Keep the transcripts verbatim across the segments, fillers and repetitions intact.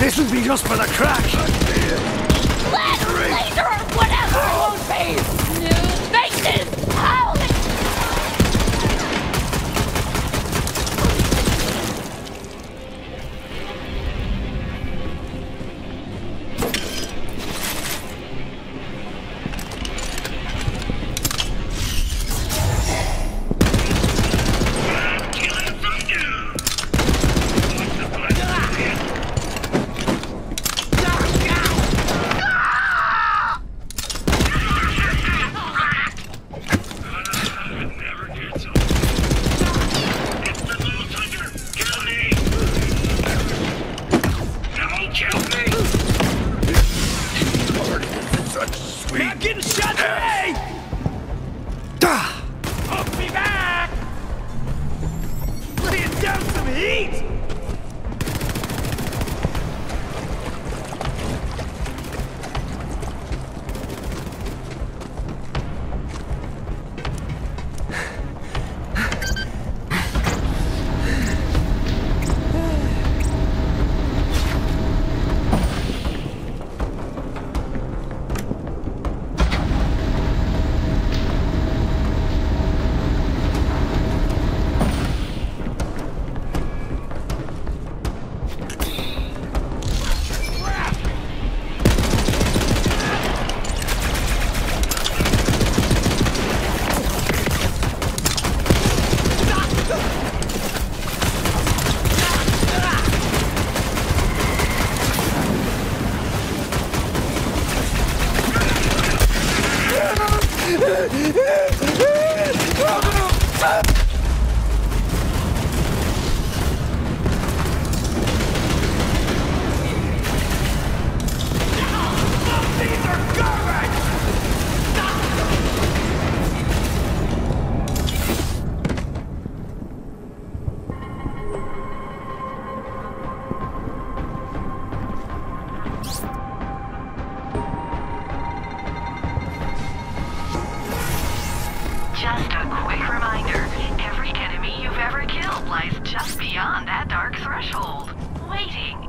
This will be just for the crack! Lead, laser, or whatever it won't be! New faces! Holy! Just a quick reminder, every enemy you've ever killed lies just beyond that dark threshold, waiting.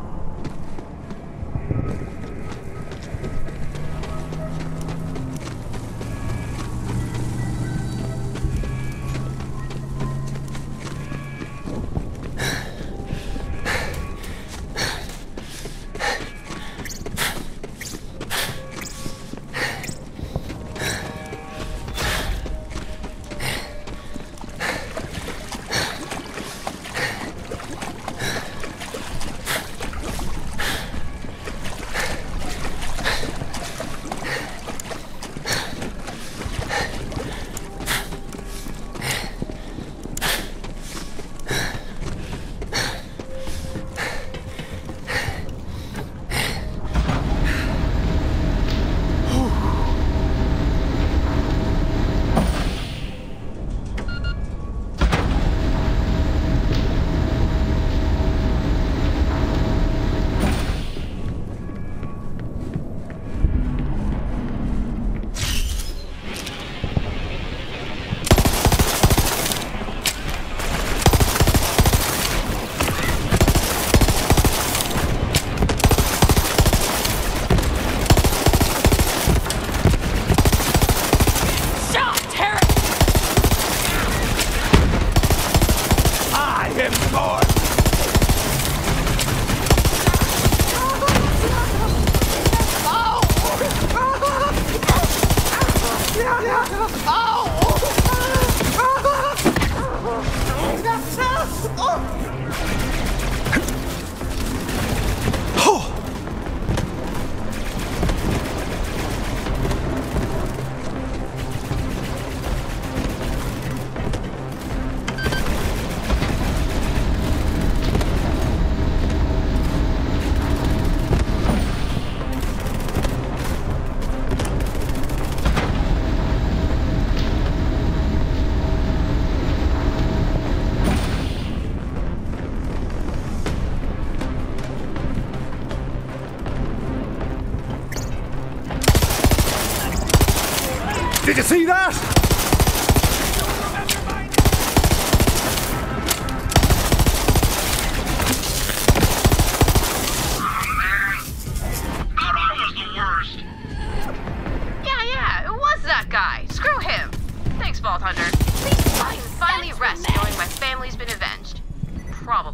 Did you see that?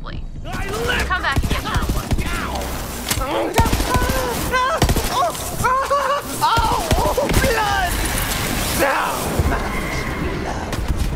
Probably. I live! Come back and get your one. Oh, oh, blood! So much love.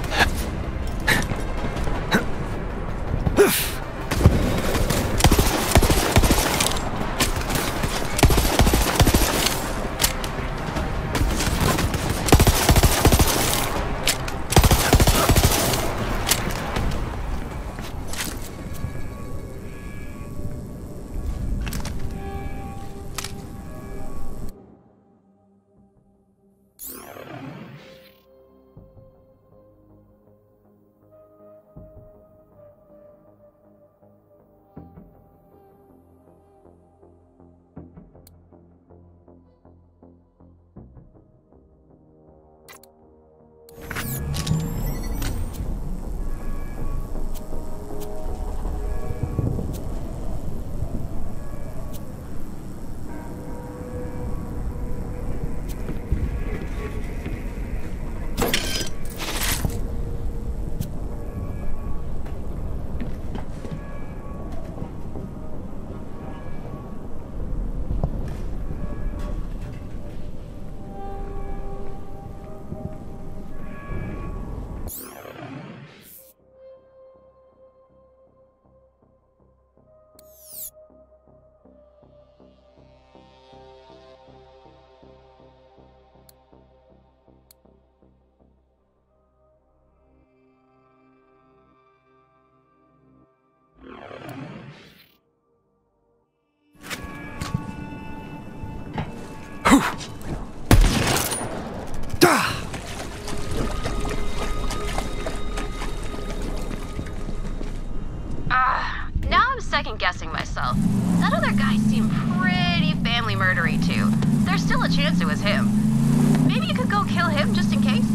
Ah, now I'm second guessing myself. That other guy seemed pretty family murdery too. There's still a chance it was him. Maybe you could go kill him just in case?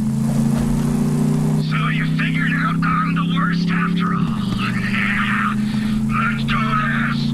So you figured out I'm the worst after all. Let's do this.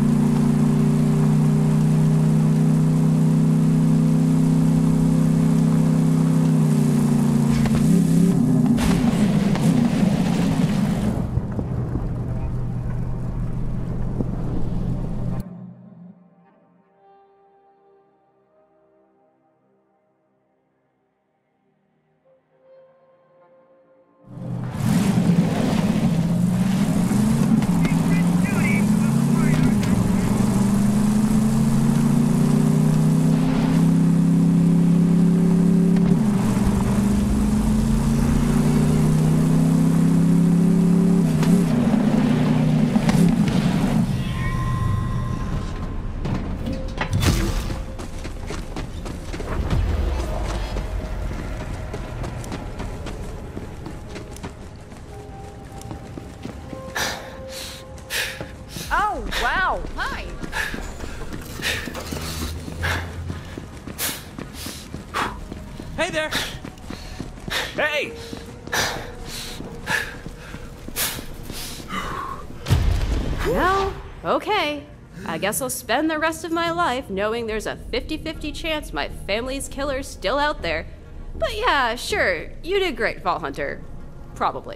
Oh, wow. Hi. Hey there! Hey! Well, okay. I guess I'll spend the rest of my life knowing there's a fifty fifty chance my family's killer's still out there. But yeah, sure, you did great, Vault Hunter. Probably.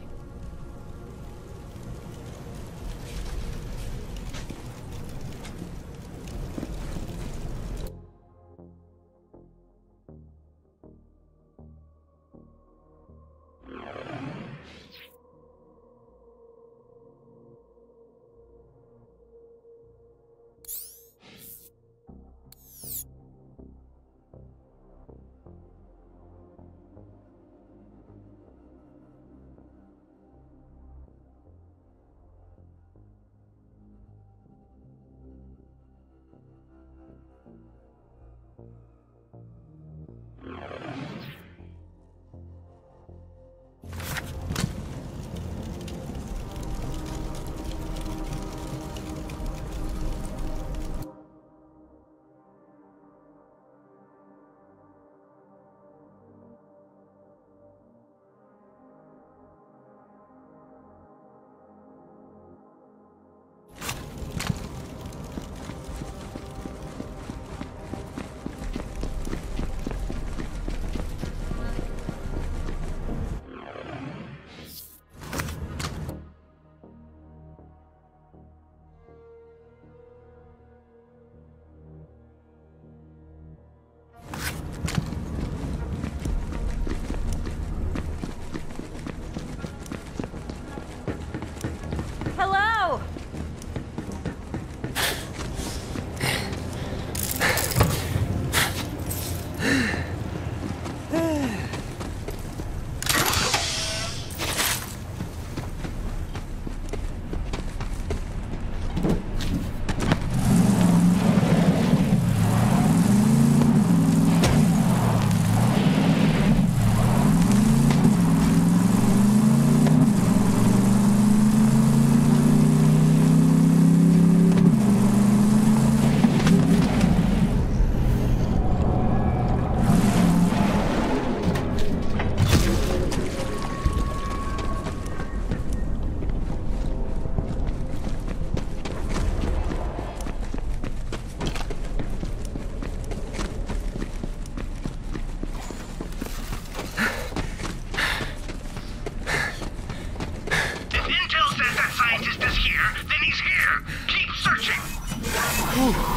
Keep searching.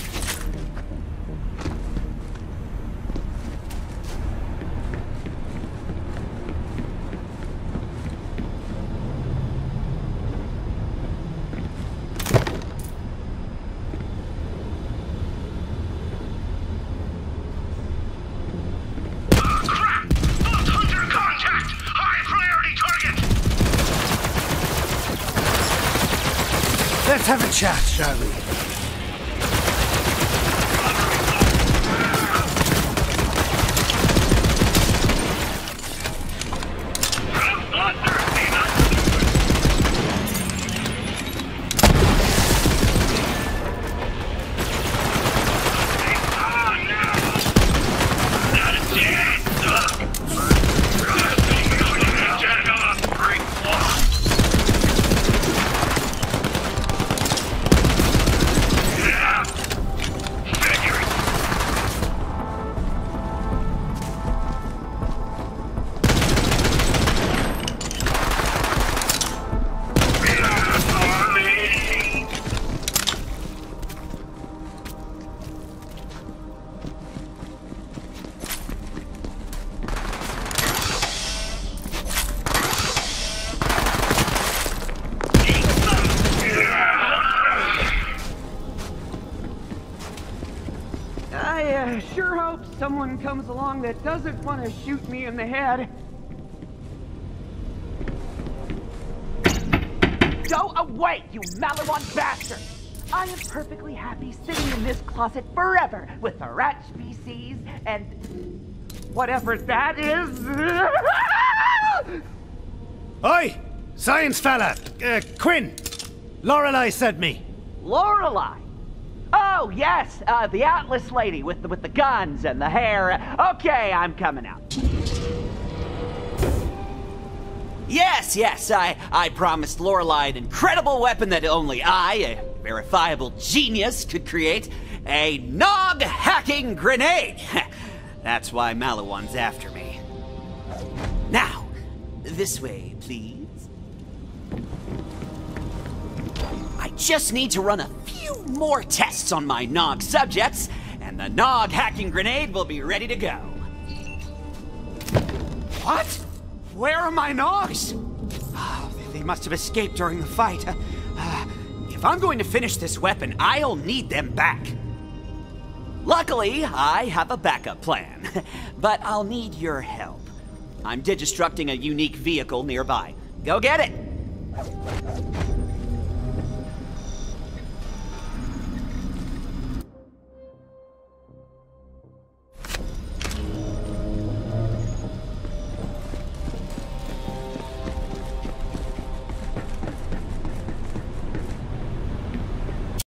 Let's have a chat, shall we? I uh, sure hope someone comes along that doesn't want to shoot me in the head. Go away, you Malawan bastard! I am perfectly happy sitting in this closet forever with the rat species and whatever that is. Oi! Science fella! Uh, Quinn! Lorelei sent me. Lorelei? Oh, yes, uh, the Atlas lady with the, with the guns and the hair. Okay, I'm coming out. Yes, yes, I, I promised Lorelei an incredible weapon that only I, a verifiable genius, could create. A nog-hacking grenade! That's why Malawan's after me. Now, this way, please. I just need to run a few more tests on my nog subjects, and the nog-hacking grenade will be ready to go. What? Where are my nogs? Oh, they must have escaped during the fight. Uh, uh, if I'm going to finish this weapon, I'll need them back. Luckily, I have a backup plan, but I'll need your help. I'm digistructing a unique vehicle nearby. Go get it!